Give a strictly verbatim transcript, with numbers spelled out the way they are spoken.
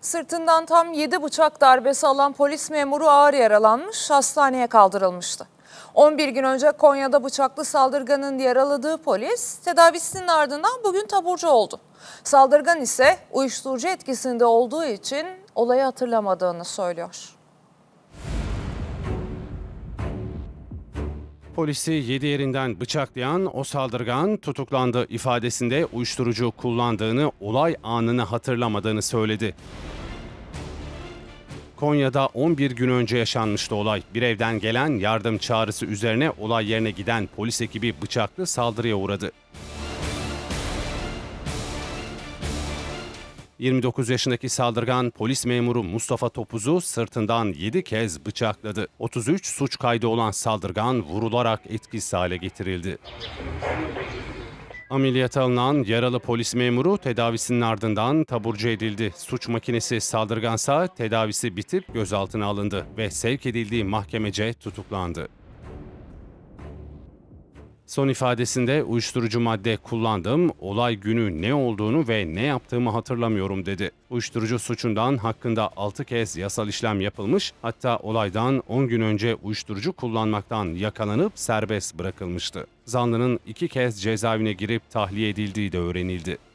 Sırtından tam yedi bıçak darbesi alan polis memuru ağır yaralanmış, hastaneye kaldırılmıştı. on bir gün önce Konya'da bıçaklı saldırganın yaraladığı polis tedavisinin ardından bugün taburcu oldu. Saldırgan ise uyuşturucu etkisinde olduğu için olayı hatırlamadığını söylüyor. Polisi yedi yerinden bıçaklayan o saldırgan tutuklandı ifadesinde uyuşturucu kullandığını, olay anını hatırlamadığını söyledi. Konya'da on bir gün önce yaşanmıştı olay. Bir evden gelen yardım çağrısı üzerine olay yerine giden polis ekibi bıçaklı saldırıya uğradı. yirmi dokuz yaşındaki saldırgan polis memuru Mustafa Topuz'u sırtından yedi kez bıçakladı. otuz üç suç kaydı olan saldırgan vurularak etkisiz hale getirildi. Ameliyata alınan yaralı polis memuru tedavisinin ardından taburcu edildi. Suç makinesi saldırgansa tedavisi bitip gözaltına alındı ve sevk edildiği mahkemece tutuklandı. Son ifadesinde uyuşturucu madde kullandım, olay günü ne olduğunu ve ne yaptığımı hatırlamıyorum dedi. Uyuşturucu suçundan hakkında altı kez yasal işlem yapılmış, hatta olaydan on gün önce uyuşturucu kullanmaktan yakalanıp serbest bırakılmıştı. Zanlının iki kez cezaevine girip tahliye edildiği de öğrenildi.